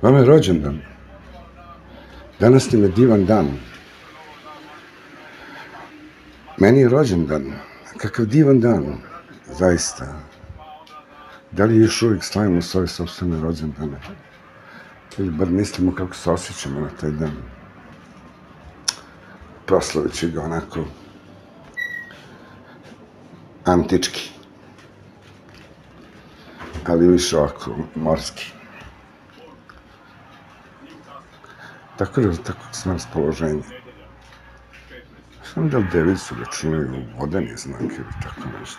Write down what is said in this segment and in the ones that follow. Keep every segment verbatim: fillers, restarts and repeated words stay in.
Vama je rođendan. Danas nam je divan dan. Meni je rođendan. Kakav divan dan. Zaista. Da li još uvijek slavimo svoje sobstvene rođendane? Ili bar mislimo kako se osjećamo na taj dan. Proslavići ga onako antički. Ali više ovako morski. Tako da, tako sam raspoloženje. Sam da li devicu računaju vodeni znak ili tako nešto.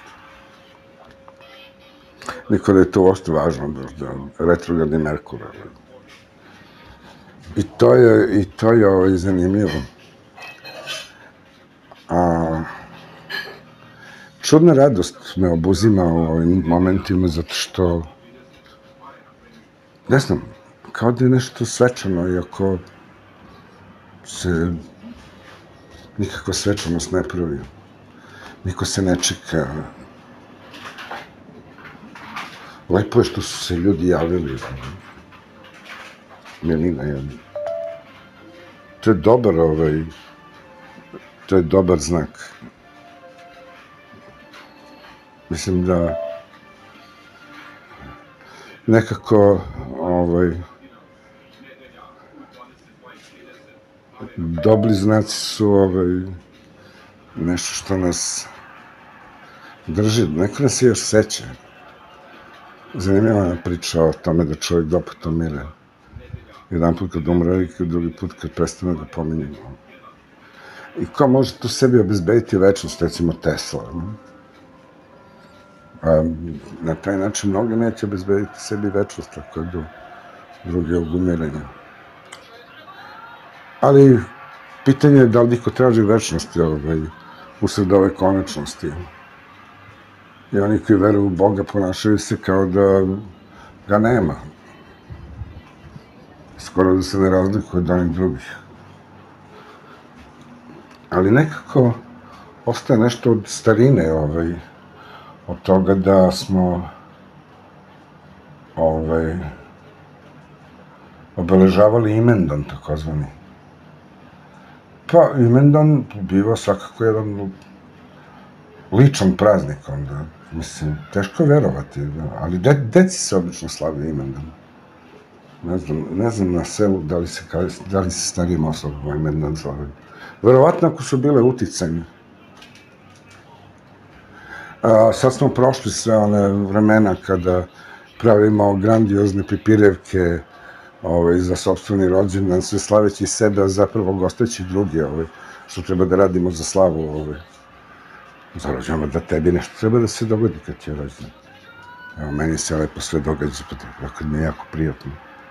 Niko da je to uopšte važno, da retrogradni Merkur. I to je, i to je ovaj, zanimljivo. A, čudna radost me obuzima u ovim momentima, zato što, ne znam, kao da je nešto svečano, iako se nikakva svečanost ne pravi. Niko se ne čeka. Lepo je što su se ljudi javili. Milina jedna. To je dobar, ovaj, to je dobar znak. Mislim da nekako, ovaj, dobri znaci su, ovaj, nešto što nas drži. Neko nas je još seća. Zanimljiva priča o tome da čovjek dva puta umire. Jedan put kad umre i drugi put kad prestane da pominjemo. I ko može tu sebi obezbediti večnost, recimo Tesla. A na taj način mnogi neće obezbediti sebi večnost ako je do drugog umirenja. Ali pitanje je da li niko traži večnosti ovaj, usred ove konečnosti. I oni koji veruju u Boga ponašaju se kao da ga nema. Skoro da se ne razlikuje od onih drugih. Ali nekako ostaje nešto od starine, ovaj, od toga da smo ovaj, obeležavali imendan, takozvani. Pa, imendan biva svakako jedan ličan praznik, onda, mislim, teško je verovati, ali de, deci se obično slavi imendan. Ne znam, ne znam na selu da li se, da li se starijim osobama imendan zove. Verovatno ako su bile uticajne. A, sad smo prošli sve one vremena kada pravimo grandiozne pipirevke ovaj, za sopstveni rođendan, sve slaveći sebe, a zapravo gosteći drugi, ovaj, što treba da radimo za slavu. Ovaj. Za rođendan, da tebi nešto treba da se dogodi kad ti je rođendan. Evo, meni se lepo sve događa, pa kad mi je jako prijatno.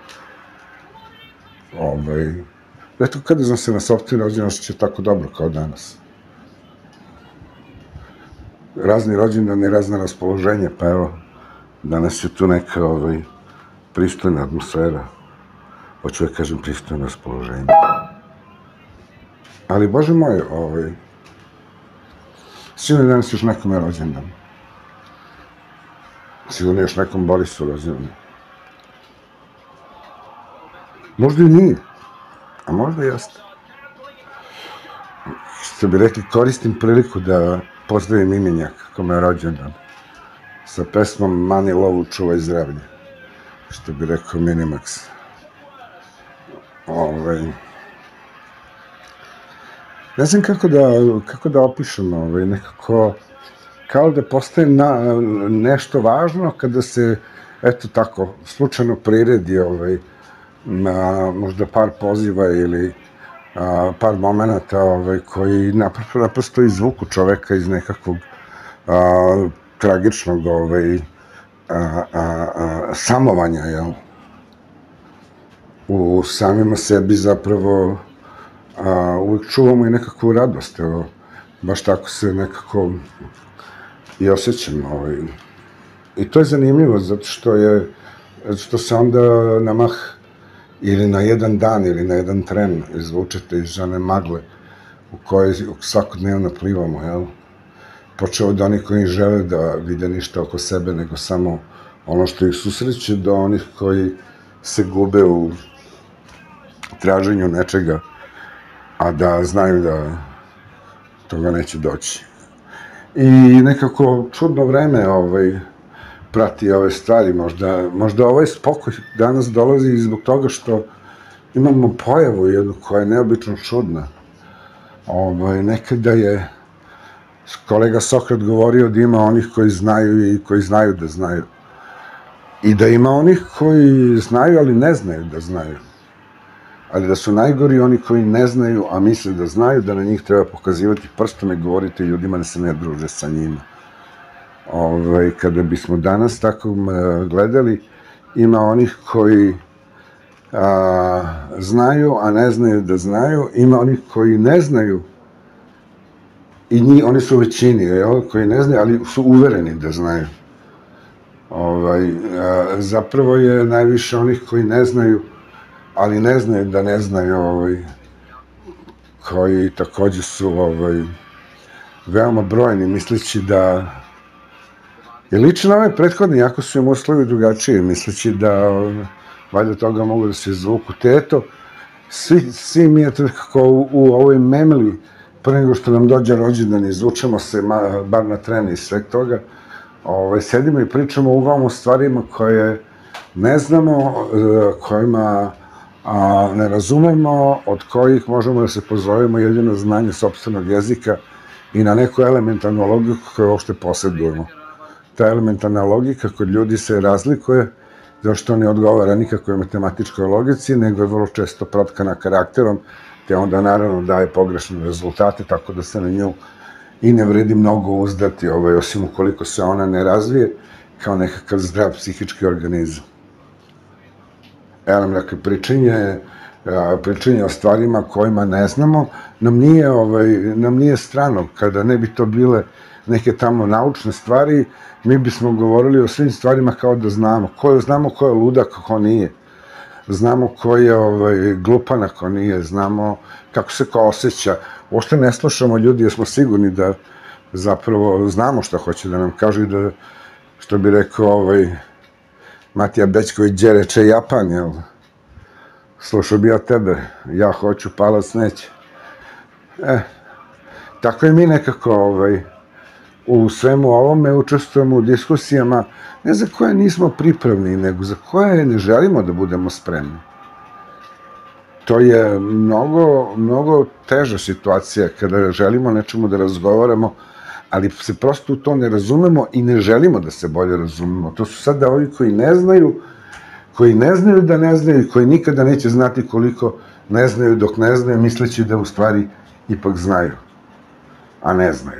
Ovaj, eto, kada znam se na sopstveni rođendan osjeća tako dobro kao danas. Razni rođendani, razna raspoloženja, pa evo, danas je tu neka ovaj, pristojna atmosfera. Hoću da kažem pristojno raspoloženje. Ali, Bože moj, ovaj, sigurno je danas još nekome rođendan. Sigurno je još nekom Borisu rođendan. Možda i nije, a možda i jeste. Što bi rekli, koristim priliku da pozdravim imenjaka kome je rođendan sa pesmom Mani lovu čuvaj zdravlje, što bi rekao Minimax. Ovaj, ne znam kako da, kako da opišem, ovaj, nekako kao da postaje na, nešto važno kada se, eto tako, slučajno priredi ovaj, na možda par poziva ili a, par momenata ovaj, koji naprosto, naprosto izvuku čoveka iz nekakvog a, tragičnog ovaj, a, a, a, samovanja, jel? U samima sebi zapravo a, uvijek čuvamo i nekakvu radost, evo, baš tako se nekako i osjećam. Ovaj. I to je zanimljivo, zato što je, zato što se onda na mah ili na jedan dan ili na jedan tren izvučete iz one magle u kojoj svakodnevno plivamo, jel? Počeo od onih koji žele da vide ništa oko sebe, nego samo ono što ih susreće, do onih koji se gube u traženju nečega, a da znaju da toga neće doći. I nekako čudno vreme ovaj, prati ove stvari, možda, možda ovaj spokoj danas dolazi zbog toga što imamo pojavu jednu koja je neobično čudna. Ovaj, nekada je kolega Sokrat govorio da ima onih koji znaju i koji znaju da znaju. I da ima onih koji znaju, ali ne znaju da znaju. Ali da su najgori oni koji ne znaju, a misle da znaju, da na njih treba pokazivati prstom i govoriti ljudima da se ne druže sa njima. Ove, kada bismo danas tako gledali, ima onih koji a, znaju, a ne znaju da znaju, ima onih koji ne znaju, i njih, oni su u većini, jel, koji ne znaju, ali su uvereni da znaju. Ovaj, a, zapravo je najviše onih koji ne znaju, ali ne znaju da ne znaju, ovaj, koji takođe su ovaj, veoma brojni, misleći da je lično na ove prethodne, jako su im uslovi drugačiji, misleći da ovaj, valjda toga mogu da se izvuku. Te eto, svi, svi mi je kako u, u ovoj memeli, pre nego što nam dođe rođendan, izvučemo se ma, bar na trene i sve toga, ovaj, sedimo i pričamo uglavnom o stvarima koje ne znamo, kojima a, ne razumemo, od kojih možemo da se pozovemo jedino znanje sopstvenog jezika i na neku elementarnu logiku koju uopšte posjedujemo. Ta elementarna logika kod ljudi se razlikuje, zašto ne odgovara nikakvoj matematičkoj logici, nego je vrlo često protkana karakterom, te onda naravno daje pogrešne rezultate, tako da se na nju i ne vredi mnogo uzdati, ovaj, osim ukoliko se ona ne razvije kao nekakav zdrav psihički organizam. Evo nam, dakle, pričanje, pričanje o stvarima kojima ne znamo, nam nije, ovaj, nam nije strano. Kada ne bi to bile neke tamo naučne stvari, mi bismo govorili o svim stvarima kao da znamo. Ko, znamo ko je ludak, ko nije. Znamo ko je ovaj, glupan, ako nije. Znamo kako se ko osjeća. Uopšte ne slušamo ljudi, jer smo sigurni da zapravo znamo šta hoće da nam kažu i da, što bi rekao ovaj, Matija Bećković, gdje reče Japan, jel? Slušao bi ja tebe, ja hoću, palac neće. E, tako i mi nekako ovaj, u svemu ovome učestvujemo u diskusijama, ne za koje nismo pripravni, nego za koje ne želimo da budemo spremni. To je mnogo, mnogo teža situacija kada želimo nečemu da razgovaramo, ali se prosto u to ne razumemo i ne želimo da se bolje razumemo. To su sada ovi koji ne znaju, koji ne znaju da ne znaju i koji nikada neće znati koliko ne znaju dok ne znaju, misleći da u stvari ipak znaju, a ne znaju.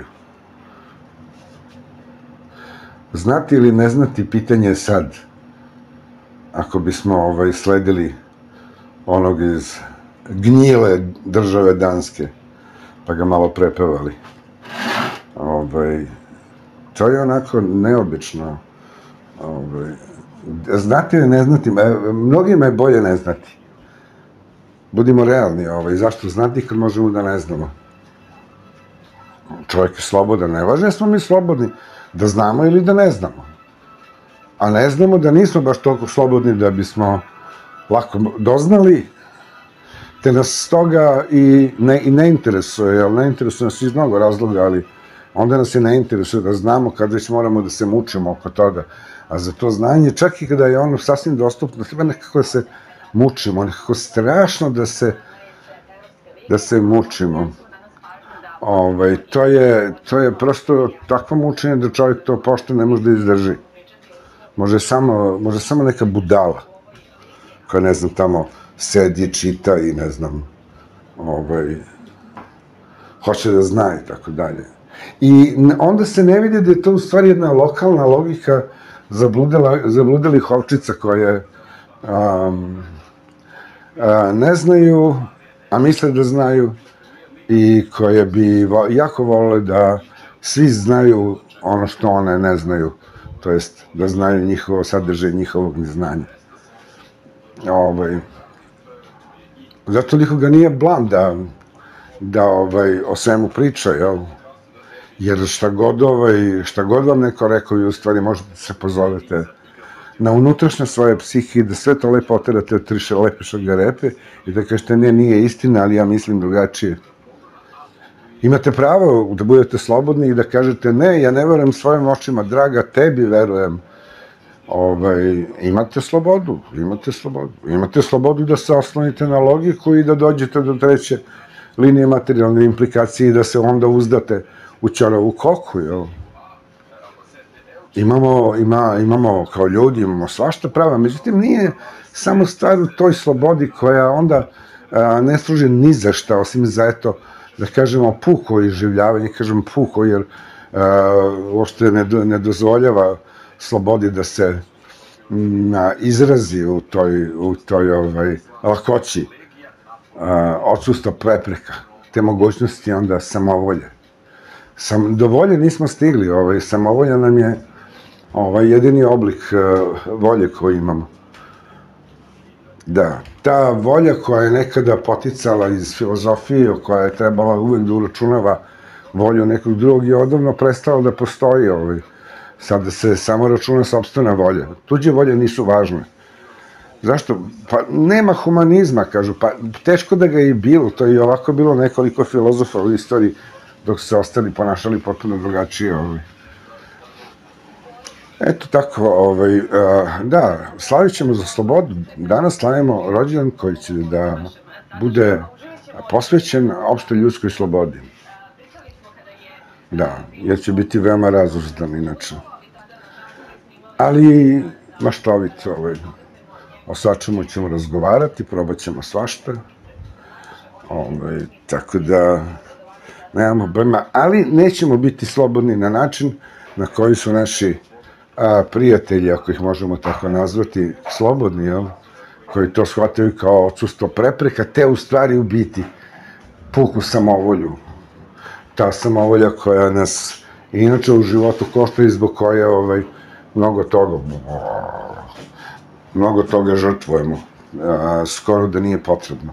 Znati ili ne znati, pitanje je sad, ako bismo ovaj, sledili onog iz gnjile države Danske, pa ga malo prepevali. Ovaj, to je onako neobično. Ovaj, znati ili ne znati, mnogima je bolje ne znati. Budimo realni, ovaj, zašto znati kad možemo da ne znamo? Čovjek je slobodan, ne važno smo mi slobodni da znamo ili da ne znamo. A ne znamo da nismo baš toliko slobodni da bismo lako doznali, te nas toga i ne, i ne interesuje, ali ne interesuje nas iz mnogo razloga, ali onda nas i ne interesuje da znamo kad već moramo da se mučimo oko toga. A za to znanje, čak i kada je ono sasvim dostupno, treba nekako da se mučimo, nekako strašno da se, da se mučimo. Ovaj, to, je, to je prosto takvo mučenje da čovjek to pošto ne može da izdrži. Može samo, može samo neka budala koja, ne znam, tamo sedi, čita i ne znam, ovaj, hoće da zna i tako dalje. I onda se ne vidi da je to u stvari jedna lokalna logika zabludilih ovčica koje um, a, ne znaju, a misle da znaju, i koje bi jako volele da svi znaju ono što one ne znaju, to jest da znaju njihovo sadržaj njihovog neznanja. Ovaj, zato nikoga nije blam da, da ovaj, o svemu priča, jel? Jer šta god, ovaj, šta god vam neko rekao, i u stvari možete se pozovete na unutrašnje svoje psihi, da sve to lepo oterate od triše lepe šargarepe i da kažete ne, nije istina, ali ja mislim drugačije. Imate pravo da budete slobodni i da kažete ne, ja ne verujem svojim očima, draga, tebi verujem. Ovaj, imate slobodu, imate slobodu. Imate slobodu da se oslonite na logiku i da dođete do treće linije materijalne implikacije i da se onda uzdate u ćoravu koku, jel? Imamo, ima, imamo kao ljudi, imamo svašta prava, međutim nije samo stvar u toj slobodi koja onda a, ne služi ni za šta, osim za eto, da kažemo puko iživljavanje, kažem puko jer a, uopšte ne, ne dozvoljava slobodi da se m, a, izrazi u toj, u toj ovaj, lakoći, a, odsustva prepreka, te mogućnosti onda samovolje. Sam, do volje nismo stigli, ovaj, samovolja nam je ovaj, jedini oblik uh, volje koju imamo. Da, ta volja koja je nekada poticala iz filozofije, koja je trebala uvek da uračunava volju nekog drugog, je odavno prestala da postoji. Ovaj. Sada se samo računa sopstvena volja. Tuđe volje nisu važne. Zašto? Pa nema humanizma, kažu. Pa teško da ga je i bilo. To je i ovako bilo nekoliko filozofa u istoriji dok su se ostali ponašali potpuno drugačije. Ovaj. Eto tako, ovaj, da, slavit ćemo za slobodu. Danas slavimo rođendan koji će da bude posvećen opštoj ljudskoj slobodi. Da, jer će biti veoma razuzdan inače. Ali maštovit, ovaj, o svačemu ćemo razgovarati, probat ćemo svašta. Ovaj, tako da nemamo brema, ali nećemo biti slobodni na način na koji su naši a, prijatelji, ako ih možemo tako nazvati, slobodni, jel? Koji to shvataju kao odsustvo prepreka, te u stvari u biti puku samovolju. Ta samovolja koja nas inače u životu košta i zbog koje ovaj, mnogo toga mnogo toga žrtvujemo. A, skoro da nije potrebno.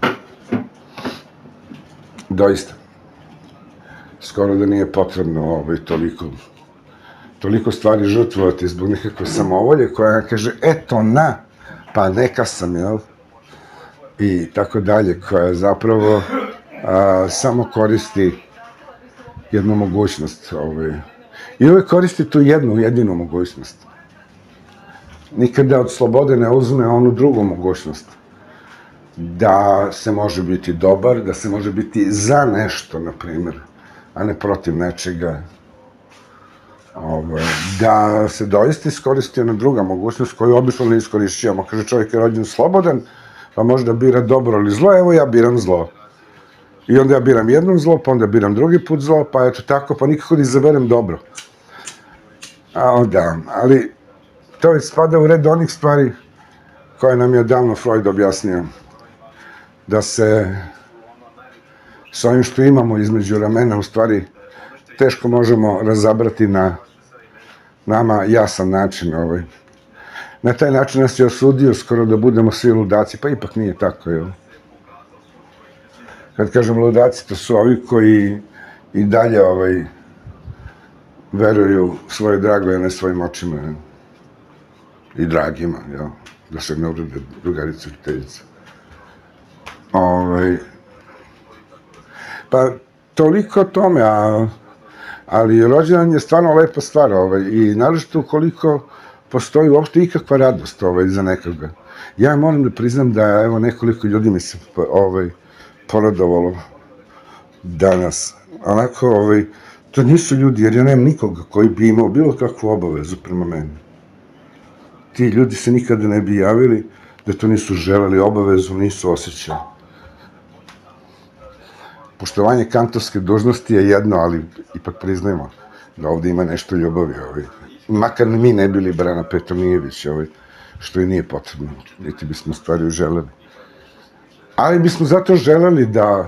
Doista. Skoro da nije potrebno ovaj, toliko toliko stvari žrtvovati zbog nekakve samovolje koja kaže, eto na, pa neka sam, jel? I tako dalje, koja zapravo a, samo koristi jednu mogućnost. Ovaj. I uvek koristi tu jednu, jedinu mogućnost. Nikada od slobode ne uzme onu drugu mogućnost. Da se može biti dobar, da se može biti za nešto, na primjer, a ne protiv nečega. Ovo, da se doista iskoristi ona druga mogućnost koju obično ne iskorišćujemo. Kaže, čovjek je rođen slobodan, pa može da bira dobro ili zlo, evo ja biram zlo. I onda ja biram jednom zlo, pa onda biram drugi put zlo, pa eto tako, pa nikako da izaberem dobro. A, da, ali to već spada u red onih stvari koje nam je davno Freud objasnio. Da se s ovim što imamo između ramena u stvari teško možemo razabrati na nama jasan način. Ovaj. Na taj način nas je osudio skoro da budemo svi ludaci, pa ipak nije tako, jel? Kad kažem ludaci, to su ovi koji i dalje ovaj, veruju svoje dragoj, a ne svojim očima. Jel? I dragima, jel? Da se ne uvrede drugarice i prijateljice. Ovaj. Pa toliko o tome, a ali rođendan je stvarno lepa stvar, ovaj, i naročito ukoliko postoji uopšte ikakva radost ovaj, za nekoga. Ja moram da priznam da evo nekoliko ljudi mi se ovaj, poradovalo danas. Onako, ovaj, to nisu ljudi, jer ja nemam nikoga koji bi imao bilo kakvu obavezu prema meni. Ti ljudi se nikada ne bi javili da to nisu želeli, obavezu nisu osjećali. Poštovanje kantorske dužnosti je jedno, ali ipak priznajmo da ovde ima nešto ljubavi. Ovaj. Makar mi ne bili Brana Petronijević, ovaj, što i nije potrebno, niti bismo stvari želeli. Ali bismo zato želeli da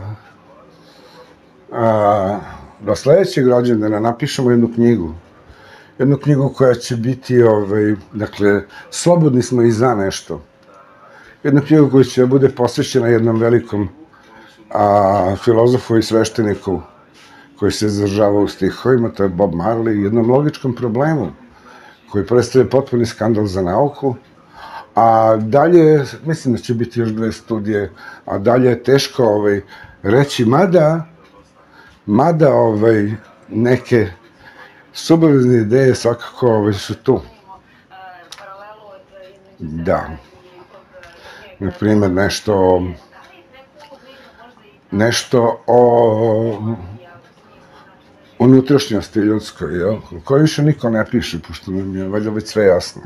a, do sledećeg rođendana napišemo jednu knjigu. Jednu knjigu koja će biti, ovaj, dakle, slobodni smo i za nešto. Jednu knjigu koja će bude posvećena jednom velikom a filozofu i svešteniku koji se izražava u stihovima, to je Bob Marley, jednom logičkom problemu koji predstavlja potpuni skandal za nauku, a dalje, mislim da će biti još dve studije, a dalje je teško ovaj, reći, mada, mada ovaj, neke subverzivne ideje svakako ovaj, su tu. Da. Naprimjer, nešto nešto o unutrašnjosti ljudskoj, jel? Koje više niko ne piše, pošto nam je valjda već sve jasno.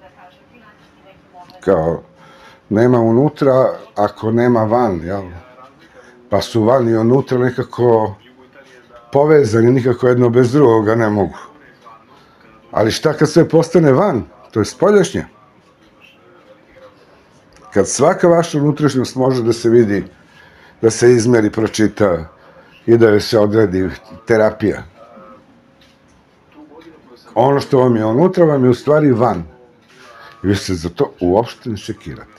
Kao, nema unutra ako nema van, jel? Pa su van i unutra nekako povezani, nikako jedno bez drugoga ne mogu. Ali šta kad sve postane van? To je spoljašnje. Kad svaka vaša unutrašnjost može da se vidi, da se izmeri, pročita i da joj se odredi terapija. Ono što vam je unutra vam je u stvari van. I vi se za to uopšte ne sekirate.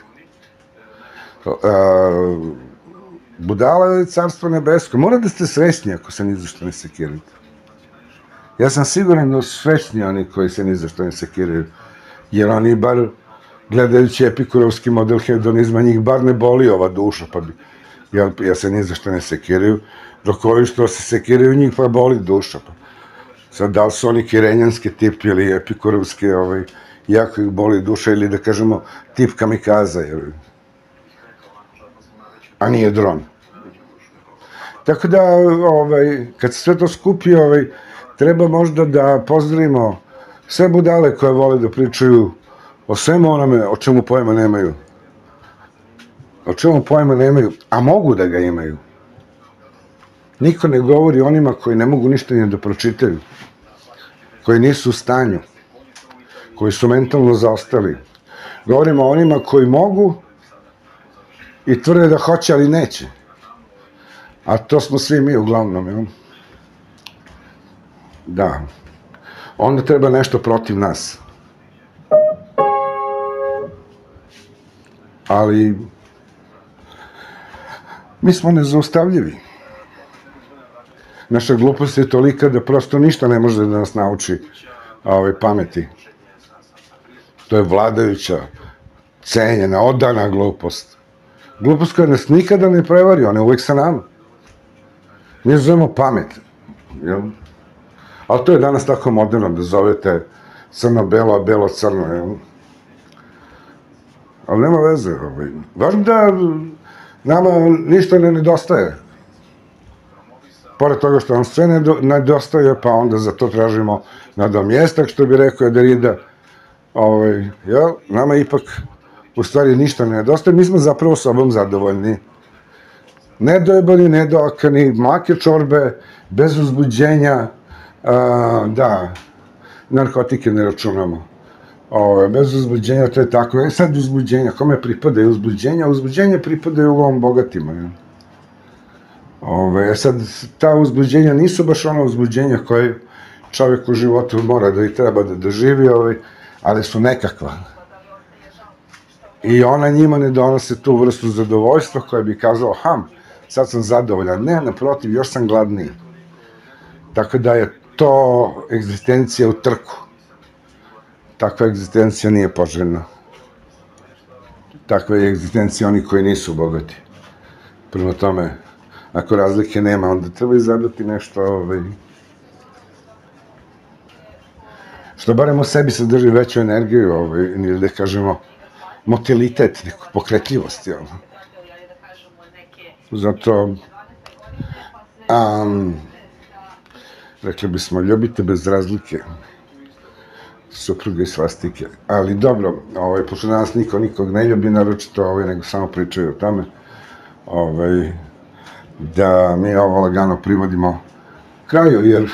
Budala je carstvo nebesko. Mora da ste srećni ako se ni za što ne sekirate. Ja sam siguran da su srećni oni koji se ni za što ne sekiraju. Jer oni bar, gledajući epikurovski model hedonizma, njih bar ne boli ova duša, pa bi, ja se ni za što ne sekiraju, dok ovi što se sekiraju njih pa boli duša. Sad, da li su oni kirenjanski tip ili epikurovski, jako ih boli duša, ili da kažemo tip kamikaza, a nije dron. Tako da, kad se sve to skupi, treba možda da pozdravimo sve budale koje vole da pričaju o svemu onome o čemu pojma nemaju. O čemu pojma nemaju, a mogu da ga imaju. Niko ne govori onima koji ne mogu ništa ni da pročitaju, koji nisu u stanju, koji su mentalno zaostali. Govorimo o onima koji mogu i tvrde da hoće, ali neće. A to smo svi mi uglavnom, jel? Da. Onda treba nešto protiv nas. Ali mi smo nezaustavljivi. Naša glupost je tolika da prosto ništa ne može da nas nauči pameti. To je vladajuća, cenjena, odana glupost. Glupost koja nas nikada ne prevari, ona je uvek sa nama. Mi zovemo pamet. Ali to je danas tako moderno da zovete crno-belo, a belo-crno. Ali nema veze. Važno da nama ništa ne nedostaje. Pored toga što nam sve nedostaje, pa onda za to tražimo nadomjestak, što bi rekao Derrida. Nama ipak u stvari ništa ne nedostaje. Mi smo zapravo sobom zadovoljni. Nedojebani, nedoakani, mlake čorbe, bez uzbuđenja, da, narkotike ne računamo. Bez uzbuđenja, to je tako. E sad uzbuđenja, kome pripadaju uzbuđenja? Uzbuđenja pripadaju uglavnom bogatima. E sad, ta uzbuđenja nisu baš ona uzbuđenja koje čovjek u životu mora da i treba da doživi, ali su nekakva. I ona njima ne donose tu vrstu zadovoljstva koja bi kazala, ham, sad sam zadovoljan. Ne, naprotiv, još sam gladniji. Tako da je to egzistencija u trku. Takva egzistencija nije poželjna. Takva je egzistencija oni koji nisu bogati. Prema tome, ako razlike nema, onda treba izabrati nešto što barem u sebi sadrži veću energiju, ili da kažemo motilitet, neku pokretljivost. Zato, rekli bismo, ljubite bez razlike, supruge i svastike. Ali dobro, pošto danas niko nikog ne ljubi, naročito nego samo pričaju o tome, da mi ovo lagano privodimo kraju, jer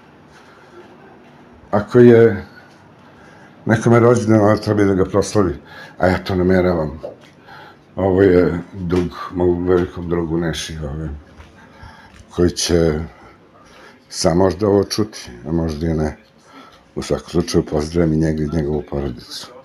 ako je nekome rođendan, treba da ga proslavi, a ja to nameravam. Ovo je dug, mogu velikom drugu Neši, koji će sam možda ovo čuti, a možda i ne. U svakom slučaju pozdravim i njega i njegovu porodicu.